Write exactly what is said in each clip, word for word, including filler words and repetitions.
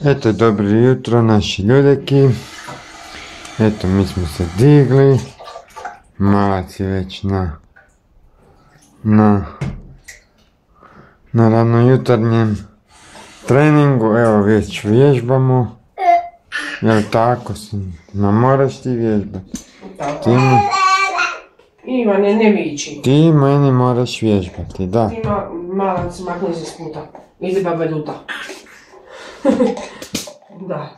Eto, dobro jutro naši ljudeki. Eto, mi smo se digli. Malac je već na na na ranojutarnjem treningu. Evo, već vježbamo. Jel tako sam? Ma moraš ti vježbati. Ti mi... Ivane, ne viči. Ti meni moraš vježbati, da. Ti ma, malac makni se s puta. Idi baba Duta. Da.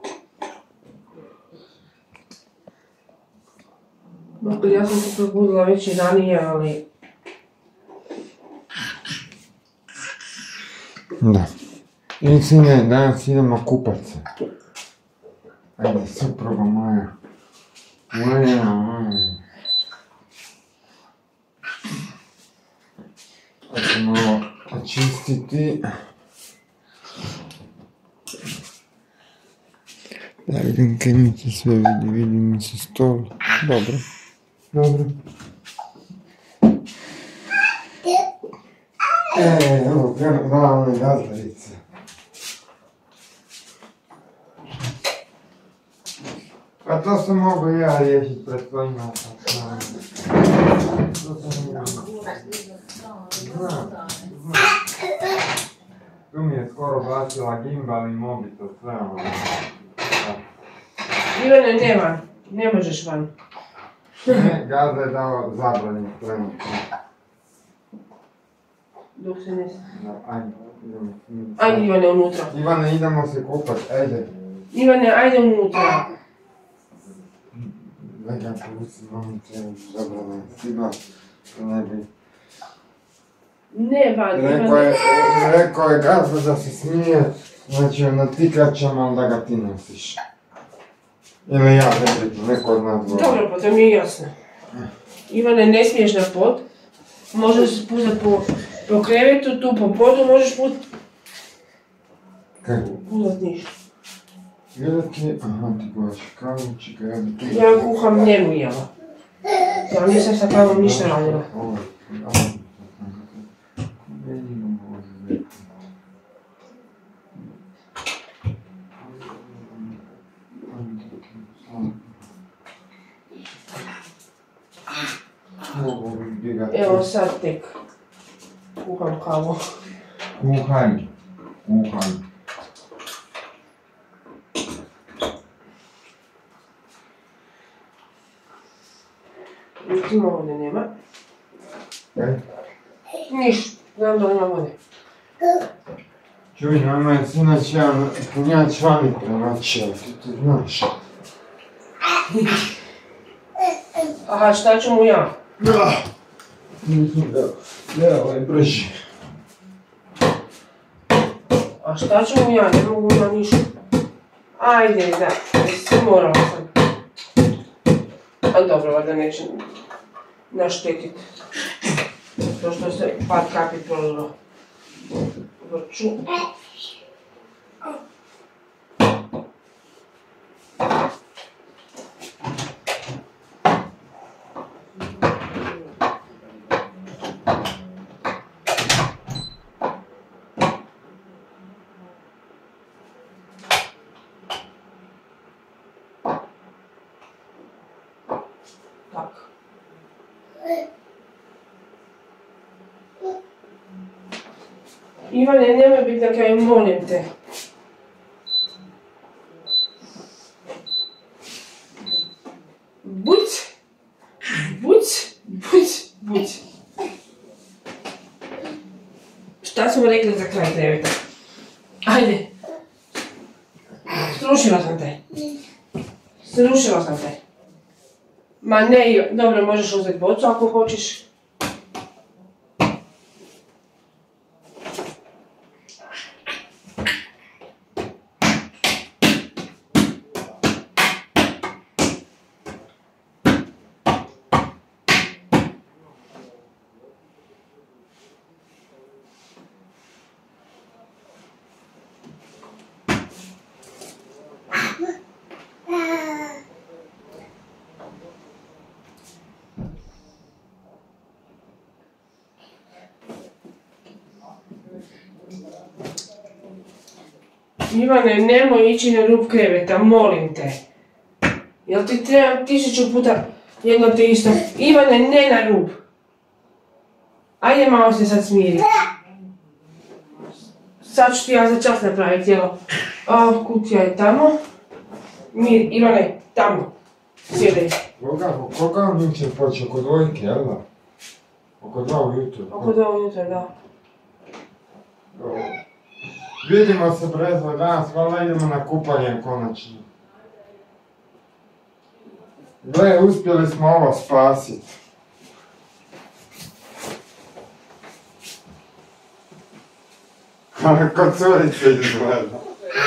Dakle, ja sam se probudila već i ranije, ali... Da. I sine, danas idemo kupat se. Ajde, supruga moja. Moja, moja. Ajde malo očistiti. Da vidim kaj mi se sve vidi, vidi mi se stol. Dobro. Dobro. E, evo, glavne gazdarice. Pa to sam mogu ja riješiti pred tvojim nasom. To sam ja. Znam, znam. Tu mi je skoro bacila gimbal i mobitel, sve ono. Ivane, ne van. Ne možeš van. Ne, Gazda je dao zabranjen trenutno. Dok se ne... Ajde, idemo. Ajde, Ivane, unutra. Ivane, idemo se kupat, ajde. Ivane, ajde unutra. Lega povuci mamice, zabrana je stigla, ne bi... Ne van, Ivane. Rekao je, rekao je Gazda da se smije, znači na tikačama, ali da ga ti nosiš. Ili ja, ne bitno, neko od nas govori. Dobro, pa to mi je jasno. Ivane, ne smiješ na pod. Možeš se puzat po, po krevetu, tu po podu možeš put... Kaj? Puzat ništa. Gledati, aha, ti govaš kavu, čekaj, ja bi tu... Ja kuham njemu jela. Ja nisam sa kavom ništa radila. Ovo, ovo, jedino može biti. Evo sad tek kuham kavu. Kuhaj, kuhaj. Ima vode, nema. Kaj? Niš, znam da nema vode. Čuj, nama je sinoć jedan punjač vani prenoćio, ti to znaš. Aha, šta ću mu ja? Da. Ne, ovaj brži. A šta ću mu ja? Ne mogu ja ništa. Ajde, da, jesi morala sam. A dobro, valjda neće naštetit. To što se par kapi prolilo. Vrču. Tak. Ivane, nemoj biti na kraju, molim te. Buć! Buć! Buć! Buć! Šta smo rekli za kraj kreveta? Ajde! Srušila sam te. Srušila sam te. Ma ne, dobro, možeš uzeti bocu ako hoćeš. Ivane, nemoj ići na rub kreveta, molim te. Jel ti treba tisuću puta jedno te isto? Ivane, ne na rub. Ajde malo se sad smiri. Sad ću ti ja za čas napraviti, evo. O, kutija je tamo. Mir, Ivane, tamo. Sjedaj. Koga, koga mi će poći oko dvojke, jel da? Oko dva ujutro. Oko dva ujutro, da. Vidimo se brezvo danas, hvala idemo na kupanje konačno. Gle, uspjeli smo ovo spasiti. Kako curice izgleda.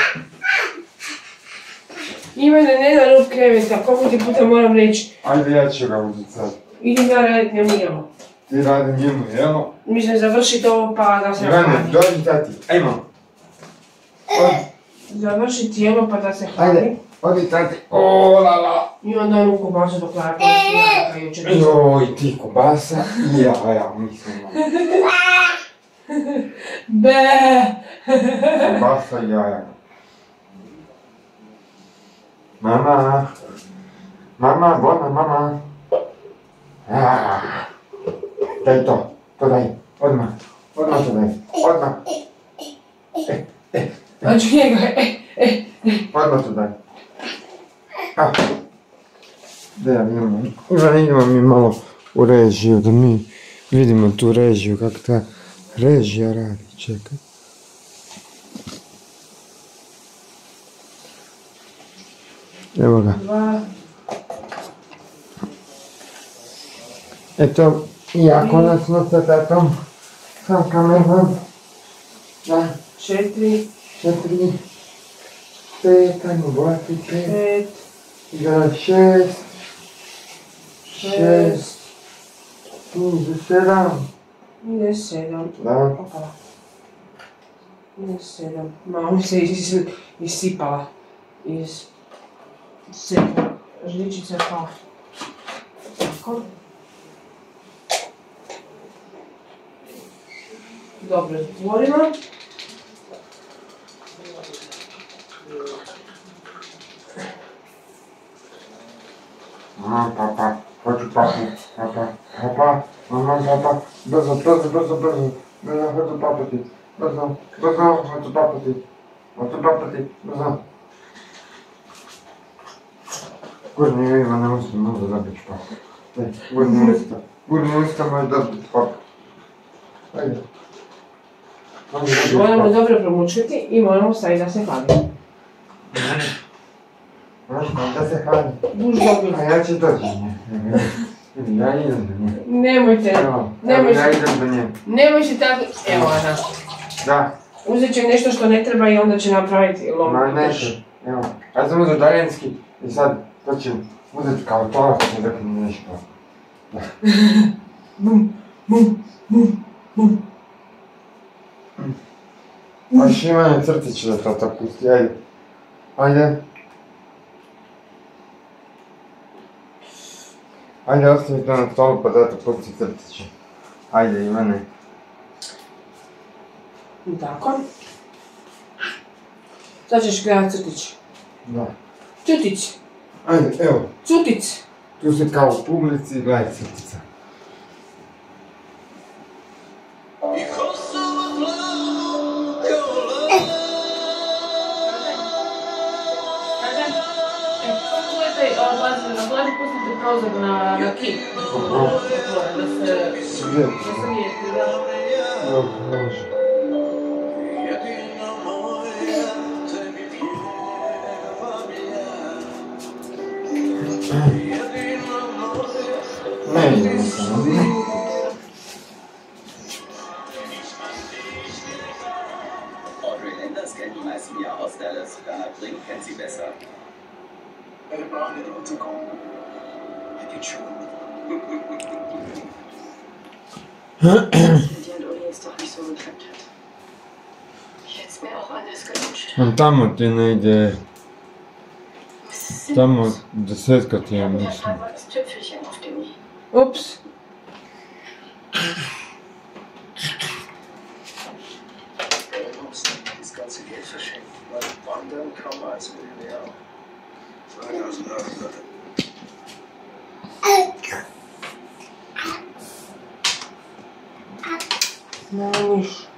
Ivane, ne na rub kreveta, koliko ti puta moram reći. Ajde, ja ću ga uzeti sad. Idem ja radit njemu jelo. Ti radi njemu jelo. Mislim, završit ovo pa da se Ivane, hladi. dođi tati, ajmo. Završit jelo pa da se hladi. Ajde, odi tati, o la la. I onda onu kobasu do Klarka i jučer. Joj, ti kobasa i jaja, mislim. Be. Kobasa i jaja. Mama. Mama, bona, mama. Ah. Daj to, to daj, odmah. Odmah to daj, odmah. E, e, Znači njega, e, e, e. odmah to daj. Ah. Da ja vidimo, Ivan, idemo mi malo u režiju, da mi vidimo tu režiju, kako ta režija radi, čekaj. Evo ga. Dva. Eto, i ja konačno sa tatom sam kamerom. Da, Četiri. četiri, pet, ajmo gledati, pet, Pet. da, šest, šest, ide sedam, Ide sedam. da, Opala. Ide sedam. Malo mi se is, isipala. Iz sedma. Žličica pa. Tako. Dobro, zatvorimo. mama, papa, hoću papu, papa, papa, mama, papa, brzo, brzo, brzo, brzo, brzo, hoću papati, brzo, brzo, hoću papati, hoću papati, brzo. Gurni ima, ne usta, možda zabiti papu. Daj, gurni usta, gurni usta, može dobiti papu. Ajde. Moramo dobro promučkati i moramo staviti da se hladi. Možda da se hladi. Buš dobro. A ja ću doći do nje. Ja idem do nje. Nemojte, Evo, nemoj ja se, idem do nje. nemoj se tako, evo Ana. Da, Uzet će nešto što ne treba i onda će napraviti lom. ma neće. Evo, ja sam uzeo darenski i sad to ću uzeti kao to, dok mi neš pa. Bum, bum, bum, bum. Baš imanje crtić da to to pusti, ajde. Ajde. Ajde, ostavi to na stolu pa da to pusti crtiće. Ajde, Ivane. I tako. Sad ćeš gledati crtić. Da. Cutić, Ajde, evo. cutic. Tu se kao u publici gledaj crtica. Prozor na, na kip. Da se... Gdje? Da se nije da... Dobro, može. Ne idemo samo. Audrey Landers kennt die meisten ja aus Dallas. Bernhard Brink kennt sie besser. Er braucht nicht runterkommen. Er geht schon. Mit dir und Uli ist doch nicht so geklappt hat. Ich hätte es mir auch anders gewünscht. On tamo ti ne ide, Was ist denn tamo los? desetka ti ja Der mislim. Tag war das Tüpfelchen auf dem i. Ups. Das ganze Geld verschenken. Wandern kann man als Millionär auch. zweitausend Euro. Nein, nicht.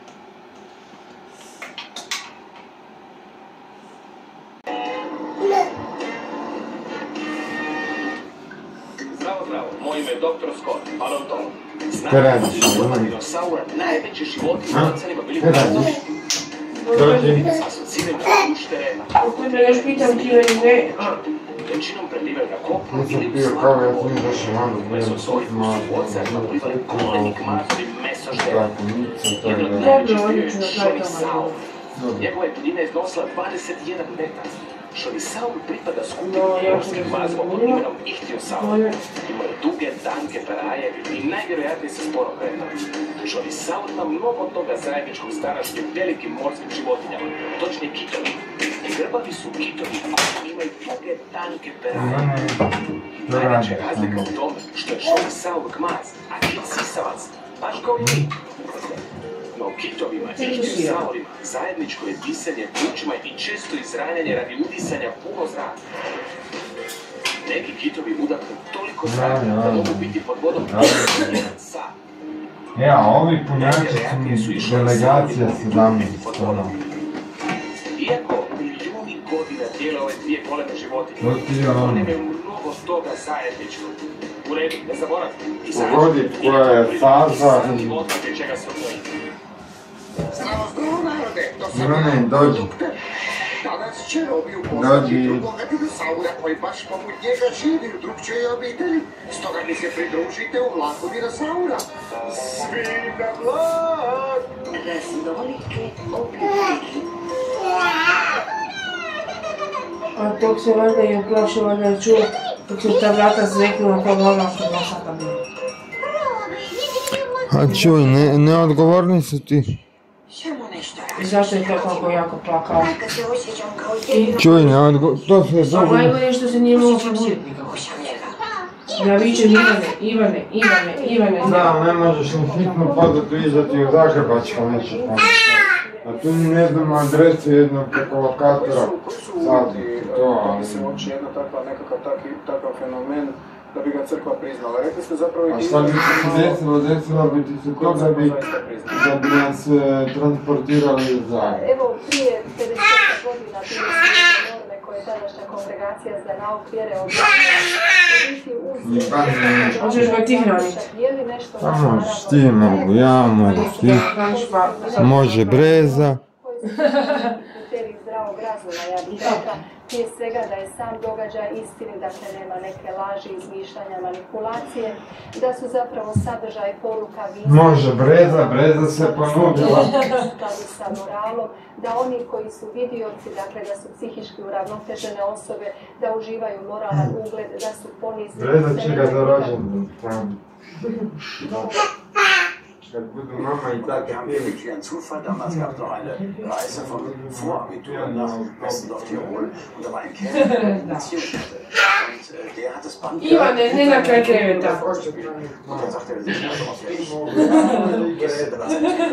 Zdravo, zdravo. Moje ime je doktor Scott, paleontolog. Kaj radiš? Znamo da dinosaura, najveće životinje A? na oceanima bili Kaj radiš? Dođi. asocirani na uštere, Ako te još pitam ti ili ne, a većinom prelivaju na kopnu Nisam ili u pio kavu, ja slatku sam vodu. izašao van da Mezozoiku malo su u oceanima plivali goleni kmatovi mesožderi. tako mica, tako Jedan od da... najvećih Dobro, bio je odlično, gledaj to Šorisaur. Dobro. Njegova je duljina iznosila dvadeset jedan metar. Šorisaur pripada skupini No, ja morskim sam mazgom pod razumio. imenom Ihtiosaur. bolje. Imaju duge, tanke peraje i najvjerojatnije se sporo kretaju. Šorisaur ima mnogo toga zajedničkog s današnjim velikim morskim životinjama, točnije kitovi. Grbavi su kitovi koji imaju duge, tanke peraje. Najveća je razlika u tome što je Šorisaur gmaz, a kit sisavac, baš kao i mi. No kitovima i ihtiosaurima zajedničko je disanje plućima i često izranjanje radi udisanja puno zraka. Neki kitovi udahnu toliko zraka da mogu biti pod vodom jedan sat. Ja, ovi punjači su delegacija sedamnaest. Iako milijuni godina dijele ove dvije goleme životinje, To ti je ono. one imaju mnogo toga zajedničkog. U redu, ne zaboravim. Pogodi koja je faza i... Odmah čega se odnoji. Zdravo, zdravo narode, to sam Ivane, ja, dođi. doktor. Danas će Robi upoznati Dođi. drugoga dinosaura koji baš poput njega živi u drugčijoj obitelji. Stoga mi se pridružite u vlaku dinosaura. Svi na vlak! Raznolike obitelji. A tog se valjda i uplašio, valjda je čuo, dok se ta vrata zveknula kao vola što je sata bila. A čuj, ne, neodgovorni su ti. Samo nešto I zašto je to tako jako plakao? Kad se osjećam kao jedno Čuj, neodgovorni, to se A zove... najgore je što se nije mogao probuditi nikako. sam njega. Ja vičem Ivane, Ivane, Ivane, Ivane. Da, ne možeš ni hitno podati izdati u Zagrebačko neće pomoći. A tu ni ne znamo adresu jednog preko lokatora. Sad, to, ali... Mislim, uopće jedna takva, nekakav taki, takav fenomen da bi ga crkva priznala. Rekli ste zapravo i A šta bi se desilo? Desilo bi ti se to da bi, da bi nas e, transportirali u Zagreb. Evo, prije pedeset godina bile su norme koje tadašnja kongregacija za nauk vjere objavila. Hoćeš ga ti hraniti? Pa možeš ti, mogu ja, mogu ti. Može Breza. Kriterij zdravog razuma, ja bih rekla, prije svega da je sam događaj istini, dakle nema neke laži, izmišljanja, manipulacije, da su zapravo sadržaj poruka vizije. Može Breza, Breza se ponudila. U skladu sa moralom, da oni koji su vidioci, dakle da su psihički uravnotežene osobe, da uživaju moralan ugled, da su ponizni. Breza će ga za rođendan. Kad budu mama i Wir tata haben pili. wirklich einen Zufall. Damals gab es noch eine Reise vom Vorabitur nach Westendorf-Tirol und da war ein Kerl, der eine Beziehung hatte. Und äh, der hat das Band Ivane, ne na kraj kreveta. Und dann sagte er sich, also was ich gestern das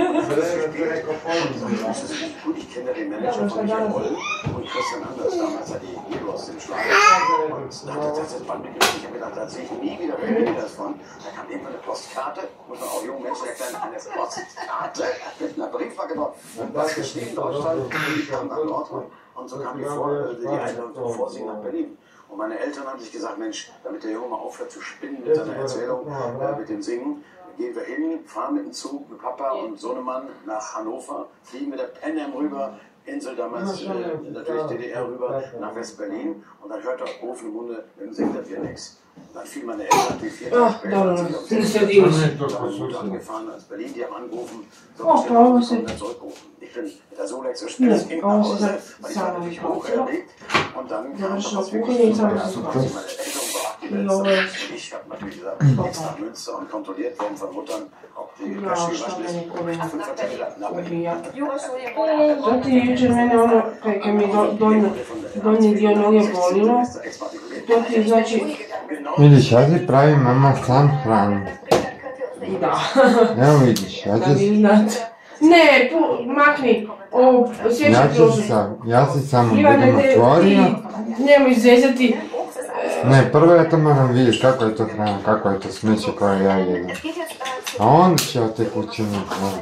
gut, ich kenne den Manager von Michael Roll und Christian Anders, damals hat die Hero aus dem Schlag. Und dann hat er das Band begriffen. Ich habe gedacht, da sehe ich nie wieder, wer will das von. Da kam irgendwann eine Postkarte, muss man auch jungen Menschen erklären, eine Postkarte mit einer Briefmarke drauf. Und das gestehen Deutschland, die kommen nach Nordrhein. Und so kam die, vor, die Einladung zum Vorsingen nach Berlin. Und meine Eltern haben sich gesagt, Mensch, damit der Junge mal aufhört zu spinnen mit seiner Erzählung, äh, mit dem Singen, gehen wir hin, fahren mit dem Zug mit Papa und Sohnemann nach Hannover, fliegen mit der P N M rüber, Insel damals, äh, natürlich D D R rüber, nach West-Berlin und dann hört er Ruf im Munde, dann singt das hier nichts. Dann fiel meine Eltern natürlich vier Tage später, als ich auf die Mutter angefahren als Berlin, die haben angerufen, so Oh, schnell Pause. kommen, dann zurückrufen. Ich bin mit der Solex so schnell Nee, ging nach Pause, Hause, weil ich war sagen natürlich wir hoch Pause. erlegt und dann kam das das ist wirklich okay, jetzt super. haben wir Also es meine Eltern überwacht die Welt. Ja, Und ich habe natürlich gesagt, extra Münze und kontrolliert worden von Muttern, ob die Ja, Wäsche šta gewaschen meni ist. kolega Ich bin verteilt nach Berlin. ubija. Jugo svoje mora. To ti je jučer mene ono, kaj kaj mi do- donji, donji dio noge bolilo, to ti je znači, Vidiš, ja ti pravim mama sam hranu. da, Evo vidiš, ja da ti... vi znate. Ne, pu, makni. O, Ja osjećaj ću prošli. sam, ja si samo Ivane, budem ne, otvorio. ti nemoj zezati. Ne, prvo ja to moram vidjeti kako je to hrana, kako je to smeće koje ja jedem. A onda će od te kućine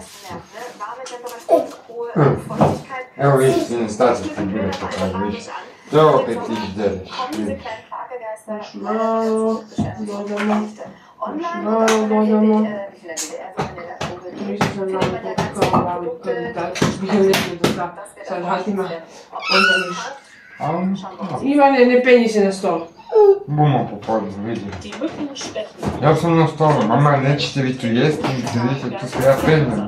Evo vidiš, ti ne staci ti bude pokaži, vidiš. To opet ti ždeliš. Malo, dodamo. Malo dodamo. Mislim sam malo pokao, ali kad bi tako bilo nešto do sa salatima, onda ništa. A on, Ivane, ne penji se na stol. bumo popodne, vidim. Ja sam na stolu, mama, nećete vi tu jesti, vidite, tu se ja penjam.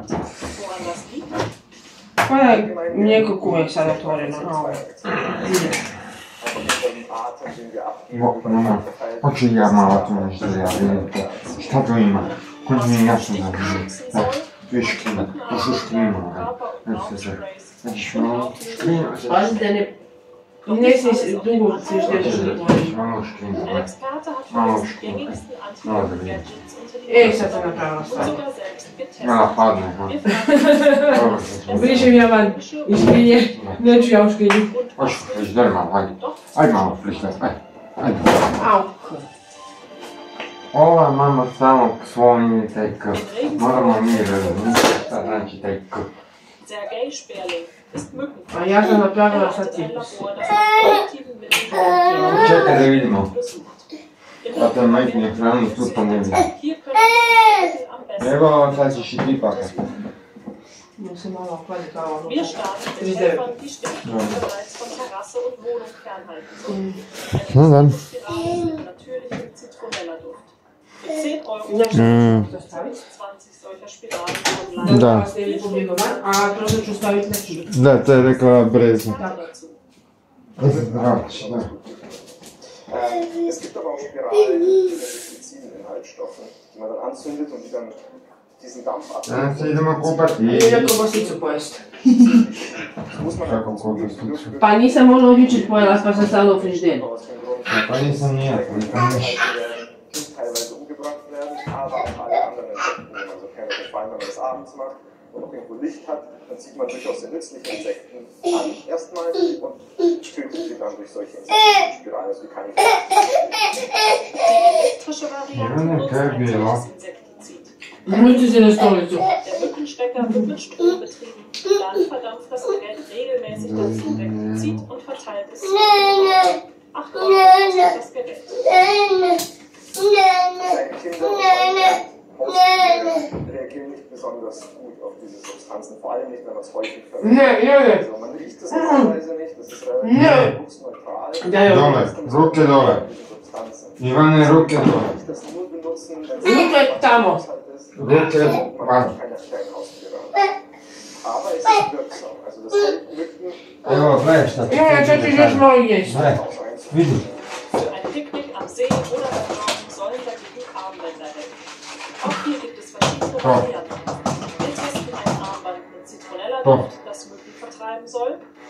Pa je mlijeko kume sad otvoreno. Mama, hoću ja malo tu nešto da ja vidite. Šta tu ima? Kod mi je jasno da vidim. Da, tu je šklima, tu su šklima. Ne se se. Znači malo šklima. Pazite, ne... Ne smije se dugo se ždeti. Malo šklima, malo šklima. Malo da vidim. E, sad sam napravila stvar. Malo hladne, ha. Brišem ja van iz škrinje, neću ja u škrinju. Hoću frižider malo, hajde. Ajde malo frižider, ajde. Ajde. Au. Ova mama samo svojnje taj k. Moramo mi razmišljati šta znači taj k. A ja sam napravila sad cirkus. Čekaj da vidimo. A to je majke hranu, tu pa ne vidim. Evo, sad ćeš i ti pakat. Muss se malo ohladi kao ono. Wir starten mit Helfern, die Städte bereits von Terrasse und Wohnung fernhalten sollen. No dan. Spirale mit natürlichem Zitronella-Duft. Für zehn Euro Mm. zwanzig solcher Spiralen online. Da. Da ste vi pobjegao van, a prosto ću staviti na kilu. Da, to je rekla Breza. Dazu. Zdravić, da. Ähm, es gibt aber auch Spiralen mit diffiziden Inhaltsstoffen, die man dann anzündet und die dann diesen Dampf abnehmen. Danas se idemo kupati. Idem kobasicu pojesti. Das muss man Kako halt kobasicu? Pa nisam ono jučer pojela, pa sam stavila u frižider. aus dem Grund, Pa nisam nijak, nisam niš. die teilweise umgebracht werden, aber auch alle anderen Insekten. Also keiner der Fall, wenn man das abends macht und noch irgendwo Licht hat, dann zieht man durchaus sehr nützliche Insekten an erstmal und tötet sie dann durch solche Insektenspiralen, also die kann ich Die elektrische Variante Ja, nutzt okay, ein ja. solches Insektizid. Müsste sie na stolicu. Der Mückenstecker wird mit Strom betrieben. Dann verdampft das Gerät regelmäßig das Insektizid und verteilt es. acht Euro kostet das Gerät. Kleine Kinder und Haustiere reagieren nicht besonders gut auf diese Substanzen, vor allem nicht, wenn man es häufig verwendet. Ne, ne, ne. Also man riecht es normalerweise nicht, das ist relativ Ja. geruchsneutral. Daj ovo. Dole, ruke dole. Diese Substanzen. Ivane, ruke dole. Ich das nur benutzen, wenn Ruke tamo. Haushalt ist. Ruke Man van. kann keine kleinen Haustiere haben. Aber es ist wirksam. Also das hält Mücken Evo, gledaj šta ti Ja, sad ćeš još malo jesti. Gledaj, auch eins. vidi. Für ein Picknick am See oder beim Joggen sollen dagegen Armbänder helfen. Auch hier gibt es verschiedene Doch. Varianten. Wir testen ein Armband mit Zitronella-Duft, das Mücken vertreiben soll.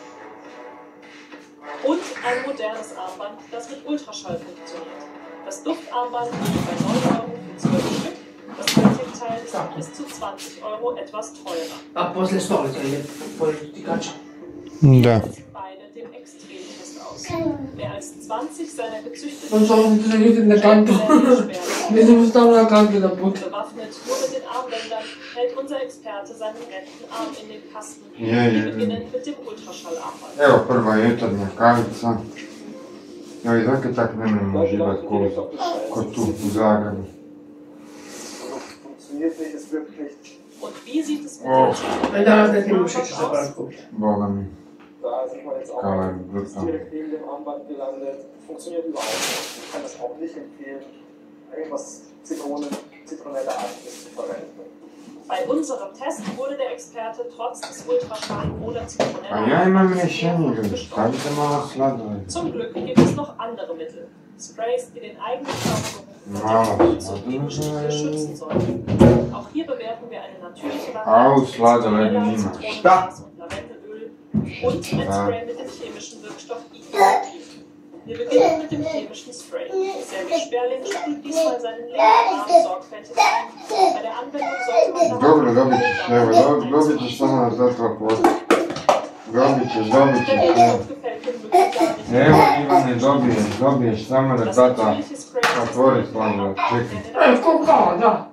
Und ein modernes Armband, das mit Ultraschall funktioniert. Das Duftarmband liegt bei neun Euro für zwölf Stück. Das Hightech-Teil ist bis zu zwanzig Euro etwas teurer. A posle stolica ide politikača. Da. Setzen beide dem Extremtest aus. Mehr als zwanzig seiner gezüchteten On stolicu se ljuditi na kantu. Ne znam stavila na kantu na put. Bewaffnet nur mit den Armbändern hält unser Experte seinen rechten Arm in den Kasten. Ja, ja, Wir ja. beginnen mit dem Ultraschallarmband. Evo prva jutarnja kavica. Ja, i zakaj tak ne možemo uživati ko, ko tu u Zagrebu. Funktioniert nicht, es wirkt nicht. Und wie sieht es mit Oh. A danas ne smijem šećer za parat kupiti. Boga mi. Da sind wir jetzt auch Kann man ist wirklich direkt neben dem Armband gelandet. Funktioniert überhaupt nicht. Ich kann das auch nicht empfehlen, irgendwas Zitrone, Zitronella-artiges zu verwenden. Bei unserem Test wurde der Experte trotz des Ultraschall oder A Zitronella ja imam rješenje, ljudi. Stavite malo sladoled. Zum Glück gibt es noch andere Mittel. Sprays, die den eigenen Körpergeruch Wow. und zum Bienenstiche schützen sollen. Auch hier bewerten wir eine natürliche Au, Variante sladoled Zitronella, nima. Zitronengras und Lavendelöl und ein Spray mit dem chemischen Wirkstoff Ivermectin. Wir beginnen mit dem chemischen Spray. Sergej Sperling sprüht diesmal seinen linken Arm sorgfältig ein. Bei der Anwendung sollte man Dobro, dobit ćeš, evo, dob- dobit ćeš samo na zatvor pot. Dobit ćeš, dobit ćeš, evo. Evo, Ivane, dobiješ, dobiješ, samo da tata otvori stvarno, čekaj. E, koliko, da.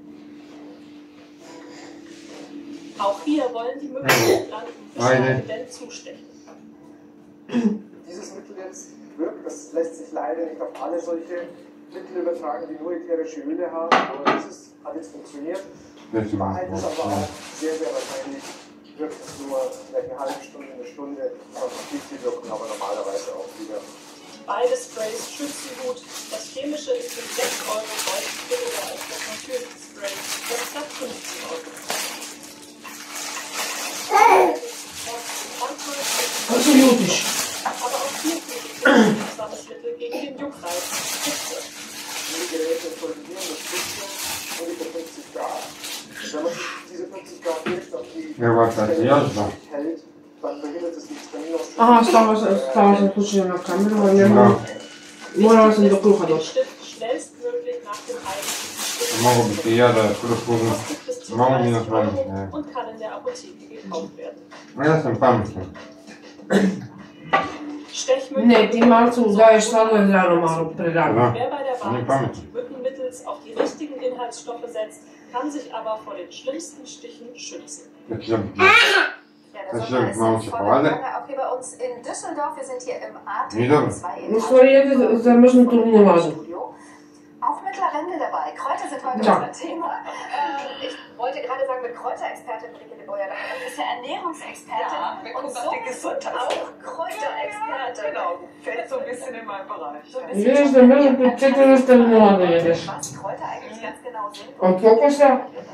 Auch hier wollen die Möglichkeit landen, bis zustechen. Dieses Mittel jetzt wirkt, das lässt sich leider nicht auf alle solche Mittel übertragen, die nur ätherische Öle haben, aber dieses hat jetzt funktioniert. Wahrheit ist aber auch sehr, sehr wahrscheinlich, wirkt es nur vielleicht eine halbe Stunde, eine Stunde, und gibt die Wirkung aber normalerweise auch wieder. Beide Sprays schützen gut. Das chemische ist mit sechs Euro deutlich billiger als das natürliche Spray. Das knapp fünfzehn Euro. Das ist mutig. Aber auch hier gilt es wirksames Mittel gegen den Juckreiz. Die Geräte korrigieren das Spitze ungefähr fünfzig Grad. Wenn man diese fünfzig Grad nicht auf die Evo, tata, još dva. hält, dann verhindert es die Histaminausschüttung. Aha, stala sam, stala sam kućenja na kameru, a ne mogu. Morala sam do kruha Den doći. Stift schnellstmöglich nach dem eigentlichen Mogu bi ti ja da kruh uzmem. Stift bis zu Mogu mi dreißig nas manje, Euro ne. und kann in der Apotheke gekauft werden. A ja sam pametan. Stechmücken. Ne, ti Marcu daješ stvarno rano malo prerano. Da, Wer bei der on je Wahl pametan. die Mücken mittels auf die richtigen Inhaltsstoffe setzt, kann sich aber vor den schlimmsten Stichen schützen. Da ću dobiti. Ja, der Das Sommer stimmt, ist man in muss ja voller verwalten. Gange. Auch hier bei uns in Düsseldorf. Wir sind hier im Nie dobro. A T zwei U stvari je zamrznutu limonadu. Auch Mittelrinde dabei. Kräuter sind heute Ja. unser Thema. Äh, ich wollte gerade sagen, mit Kräuterexpertin Brigitte Beuer-Dacher. Du bist ja Ernährungsexpertin Ja, wir und gucken auf so die Gesundheit. auch Kräuterexpertin. Genau, fällt so ein bisschen in meinen Bereich. So ein Vidiš bisschen da meni pričetili ste limonadu jedeš. was Kräuter eigentlich ganz genau sind. Od kokosa,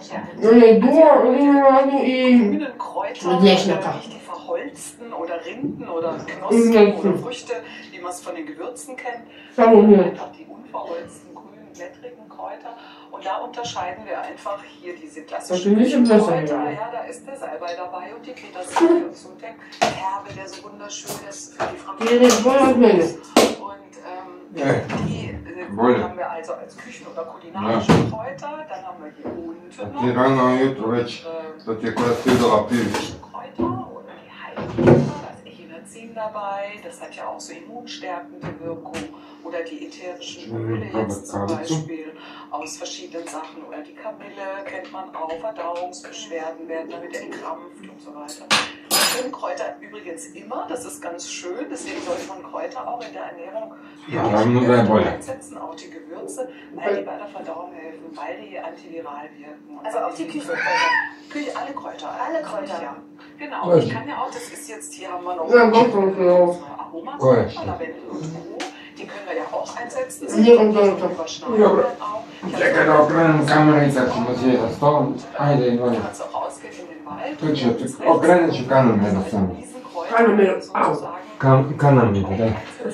onaj duo limonadu i Grünen Kräuter, Gläschnacker. nicht die verholzten oder Rinden oder Mhm. Knospen oder Früchte, wie man es von den Gewürzen kennt, samo nju. einfach die unverholzten, grünen, blättrigen Kräuter. Und da unterscheiden wir einfach hier diese Das klassischen ist nicht besser, Kräuter. ja. Ja, da ist der Salbei dabei und die Petersilie und so der Herbe, der so wunderschön ist für die Jer je bolje od mene. Und ähm, Ja. die äh, Wohl. haben wir also als Küchen- oder kulinarische Kräuter. Dann haben wir hier unten noch Ti rano ujutro već, unsere to ti je koja stidala piviš. Kräuter oder die Heilkräuter. Da ist Echinazin dabei. Das hat ja auch so immunstärkende Wirkung. Oder die ätherischen Öle jetzt zum Beispiel aus verschiedenen Sachen. Oder die Kamille kennt man auch. Verdauungsbeschwerden werden damit entkrampft und so weiter. Man nimmt Kräuter übrigens immer. Das ist ganz schön. Deswegen sollte man Kräuter auch in der Ernährung Ja, haben nur sehr wohl. einsetzen. Auch die Gewürze, weil die bei der Verdauung helfen, weil die antiviral wirken. Und Also weil auch die die Küchenkräuter. Küche, alle Kräuter. Alle Kräuter. Ja. Genau. Gut. Ich kann ja auch, das ist jetzt, hier haben wir noch Ja, gut, und so. Aromakräuter, Lavendel und Roh. Die können wir ja auch einsetzen. Das Ja, und so. überschneiden Ja. dann auch. Ich habe Čekaj da okrenem kameru i sad ćemo sjeti za stolom. Ajde, Ivane. kannst auch rausgehen in den Wald. Tu ću, okrenut ću kameru samo. Kameru, au. Kam, kanamiru, da.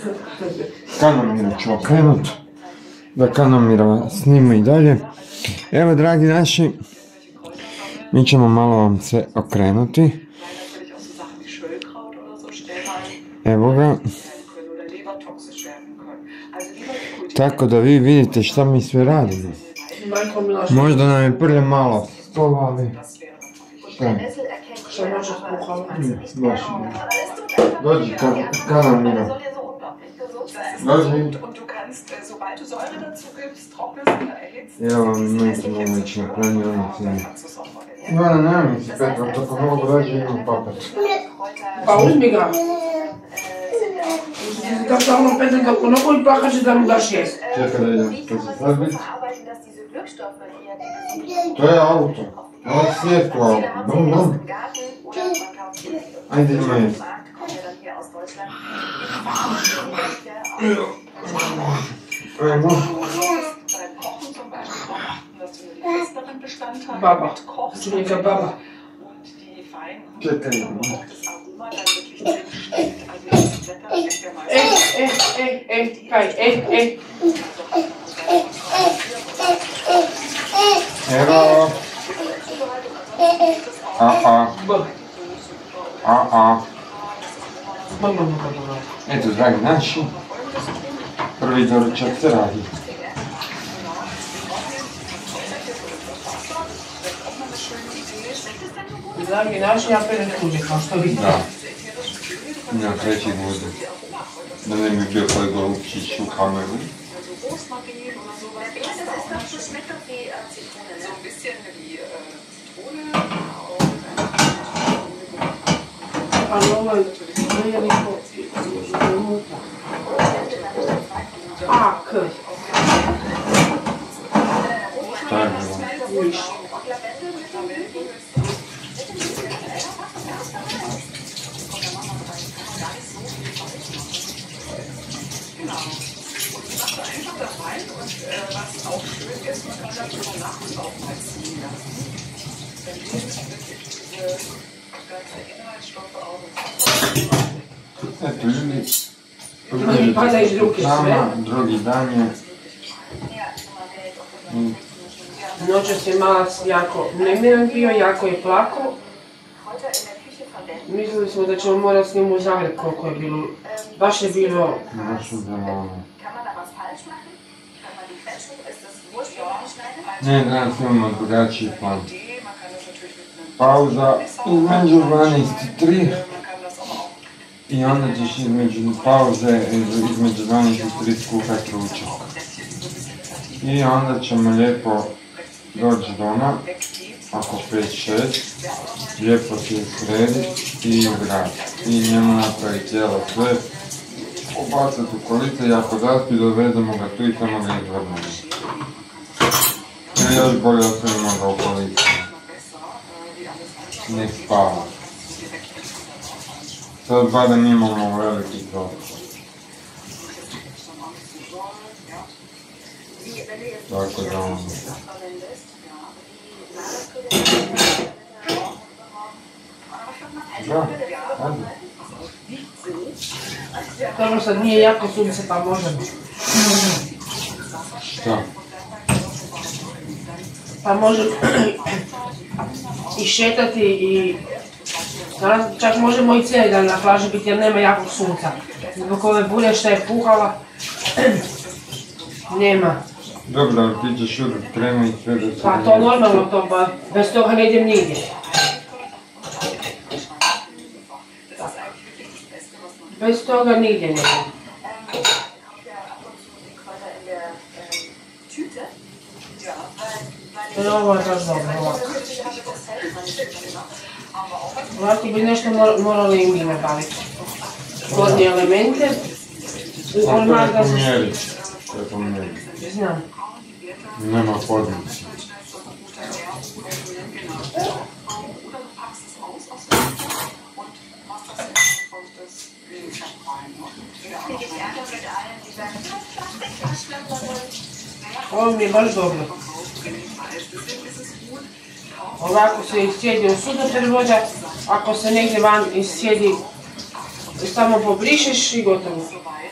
Kanamiru ću okrenut. Da Kanomira snima i dalje. Evo, dragi naši, mi ćemo malo vam se okrenuti. Natürlich auch so Sachen wie Schöllkraut oder so stellen Evo ga. können oder lebertoxisch werden können. Also lieber die kultivierte Tako da vi vidite šta mi sve radimo. Majko Miloš. Možda nam je prlje malo stol, ali das wäre natürlich šta? Brennnessel erkennt Schon jeder, mal schon aber gesprochen. die meisten nicht Hm, genau. was? Aber es tut einfach Dođi, weh, ka- die andere Kanamira. Frucht, soll ja so unglaublich gesund Das sein. ist Dođi. gesund und du kannst, äh, sobald du Säure dazu gibst, trocknest oder erhitzt, Evo vam diesen neki hässlichen moment Zucker, napravio ono dann cijelo. kannst du es auch variieren. Ivana, nema mi se Petra, tako mogu dođi imam papet. Pa uzmi ga. Da samo Petra ga ponovo i plaka će da mu daš jest. Čekaj da idem, Wie to kann se man sad das so vidi. verarbeiten, dass diese Glückstoffe hier die gesunden To je auto. Ovo je svijetlo auto. Entweder haben sie Bum, den aus bum. dem Garten oder man kauft sie Ajde, ima je. im Markt, kommen ja dann hier aus Deutschland. Ajmo. Beim Kochen zum Beispiel darauf achten, dass du nur die festeren Bestandteile Baba. mitkochst Učenica baba. und die feinen Čekaj. und auch das Aroma dann wirklich drin steht. Also das Blätter schmeckt ja Ej, meistens. ej, ej, ej, kaj, ej, ej. Evo. A, a. A, a. Mama, mama, mama. Eto, dragi naši, Prvi doručak se radi. Dragi naši, ja perem kuže, kao što vidite. Da. Na treći bude. Da ne bi bio koji golubčić u kameru. Ali ovo je veliko minuta. A, k. Šta je bilo? Viš. Eto, ljudi, Oni pada iz ruke sve. Drugi dan je. Noćas je malac jako nemiran bio, jako je plako. Mislili smo da ćemo morati s njim u Zagreb koliko je bilo. Baš je bilo... Baš je bilo... Ne, danas imamo drugačiji plan. Pauza između dvanaest i tri. I onda ćeš između pauze, između dvanaest i tri skuhati ručak. I onda ćemo lijepo doći doma, oko pet šest, lijepo se srediti i u grad. I njemu napraviti cijelo sve, ubacati u kolice i ako zaspi dovedemo ga tu i samo ga izvrnemo. Ili još bolje ostavimo ga u kolice. Nek spava. Sad barem imamo veliki trošak. Tako da ono... Da, ajde. Dobro, sad nije jako sunce pa možemo. Šta? Pa možemo i šetati i... Čak možemo i cijeli dan na plaži biti jer nema jakog sunca. Zbog ove bure šta je puhala, nema. Dobro, ali ti ćeš uvijek krema i sve da se... Pa to normalno to, ba, bez toga ne idem nigdje. Bez toga nigdje ne idem. Jer ovo je baš dobro, ovako. Ovako bi nešto morali i mi nabaviti. Vodne elemente. A to je po mjeri. To je po mjeri. Znam. Nema podnici. Ovo mi je baš dobro. Ovako se iscijedi u sudoper voda, ako se negdje van iscijedi, samo pobrišeš i gotovo.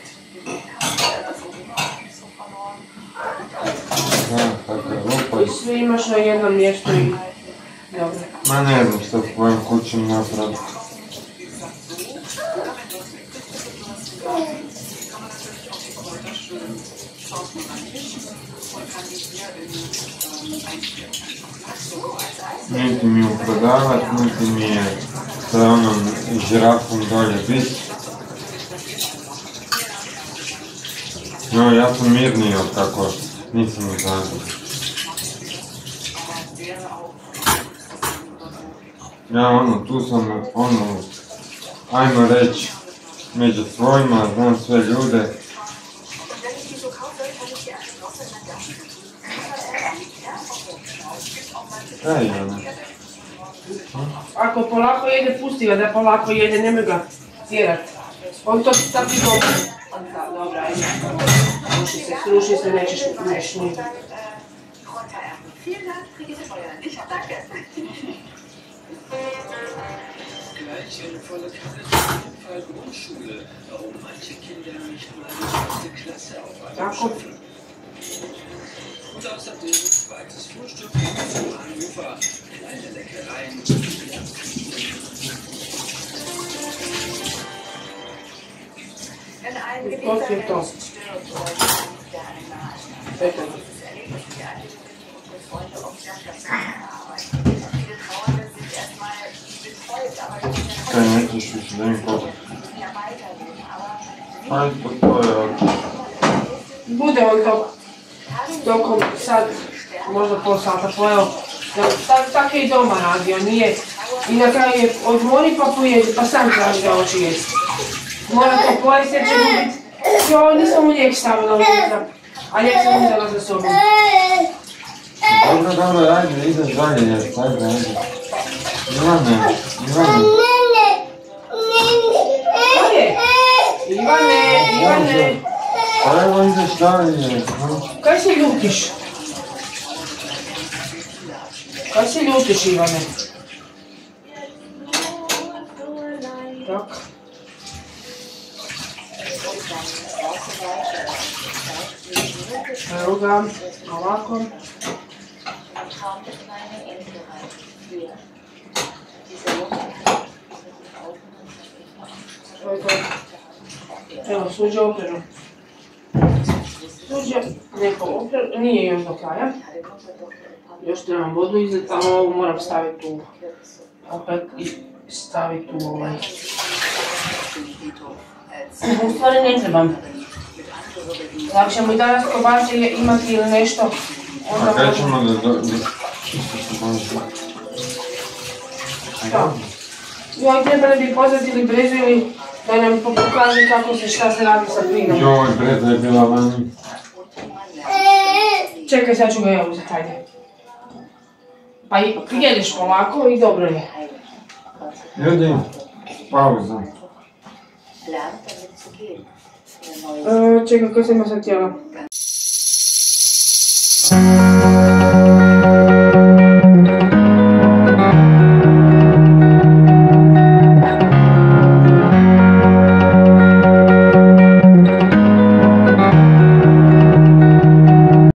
Da, tako je lupa. I sve imaš na jednom mjestu i dobro. Ma ne znam što s tvojim kućom napraviti. Niti mi ju prodavat, niti mi je sa onom žirafom dolje biti. No, ja sam mirniji od kako nisam u Zagrebu. Ja ono, tu sam, ono, ajmo reći, među svojima, znam sve ljude. Ej, ono. Ako polako jede, pusti ga da polako jede, nemoj ga tjerat. On to tako i dobro. Dobro, ajde. Sruši se, sruši se, nećeš neš ni. Tako. Und außerdem zweites Frühstück für Hannover. Kleine Leckereien. Wenn ein Gott je to. Gewittermensch stirbt oder jemand, der einen nahestanden, Eto. dieses Erlebnis für Angehörige und Freunde oft sehr stationär arbeiten. Viele Trauernde sind erstmal betreut, aber die müssen Kaj neće više da im koga. ja weitergehen. Aber Ajde, to je... Bude on to tokom sad, možda pol sata pojeo. Tako je i doma radio, nije. I na kraju je odmori pa pojedi, pa sam traži da hoće jesti. Mora to pojesti jer će gubiti. Jo, nisam mu lijek stavila unutra, a lijek sam uzela za sobom. Dobro, dobro, ajde, ideš dalje jesti, ajde, ajde. Ivane, Ivane. Ajde, Ivane, Ivane. Pa evo ideš dalje jesti. Kaj se ljutiš? Kaj se ljutiš, Ivane? Tak. Evo ga, ovako. To je to. Evo, suđe operu. Suđe, neko operu, nije još do kraja. Još trebam vodu izliti, ali ovo moram staviti u, opet i staviti u ovaj. U stvari ne trebam. Ako ćemo i danas kobače imati ili nešto, onda... A kaj ćemo da... Šta? Joj, trebali bi pozvati ili Brezu ili da nam pokaže kako se šta se radi sa plinom. Joj, Breza je bila vani. Čekaj, sad ću ga ja uzeti, hajde. Pa jedeš polako i dobro je. Jedi, pauza. E, čekaj, kaj sam ja sad htjela?